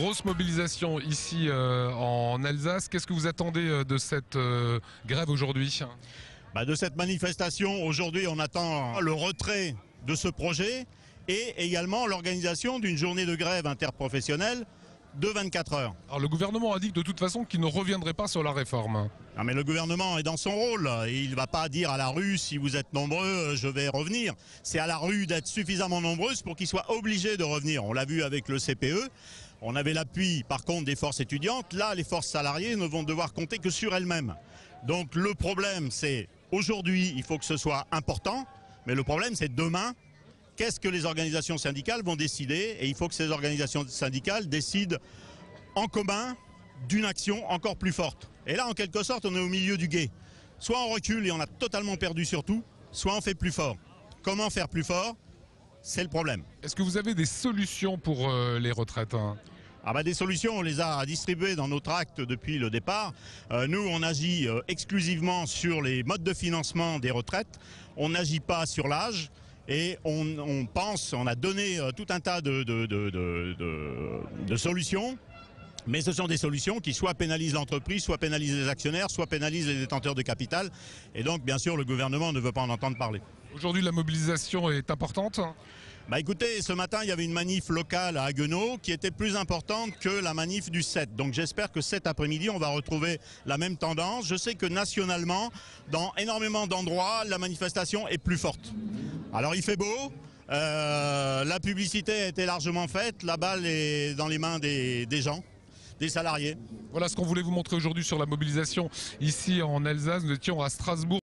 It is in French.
Grosse mobilisation ici en Alsace. Qu'est-ce que vous attendez de cette grève aujourd'hui? De cette manifestation, aujourd'hui, on attend le retrait de ce projet et également l'organisation d'une journée de grève interprofessionnelle de 24 heures. Alors le gouvernement a dit de toute façon qu'il ne reviendrait pas sur la réforme. Non, mais le gouvernement est dans son rôle et il ne va pas dire à la rue si vous êtes nombreux je vais revenir. C'est à la rue d'être suffisamment nombreuses pour qu'ils soient obligés de revenir. On l'a vu avec le CPE. On avait l'appui par contre des forces étudiantes. Là les forces salariées ne vont devoir compter que sur elles-mêmes. Donc le problème c'est aujourd'hui il faut que ce soit important, mais le problème c'est demain. Qu'est-ce que les organisations syndicales vont décider? Et il faut que ces organisations syndicales décident en commun d'une action encore plus forte. Et là, en quelque sorte, on est au milieu du gué. Soit on recule et on a totalement perdu sur tout, soit on fait plus fort. Comment faire plus fort? C'est le problème. Est-ce que vous avez des solutions pour les retraites? Des solutions, on les a distribuées dans notre acte depuis le départ. Nous, on agit exclusivement sur les modes de financement des retraites. On n'agit pas sur l'âge. Et on a donné tout un tas de solutions, mais ce sont des solutions qui soit pénalisent l'entreprise, soit pénalisent les actionnaires, soit pénalisent les détenteurs de capital. Et donc, bien sûr, le gouvernement ne veut pas en entendre parler. Aujourd'hui, la mobilisation est importante. Écoutez, ce matin, il y avait une manif locale à Haguenau qui était plus importante que la manif du 7. Donc j'espère que cet après-midi, on va retrouver la même tendance. Je sais que nationalement, dans énormément d'endroits, la manifestation est plus forte. Alors il fait beau, la publicité a été largement faite, la balle est dans les mains des gens, des salariés. Voilà ce qu'on voulait vous montrer aujourd'hui sur la mobilisation ici en Alsace. Nous étions à Strasbourg.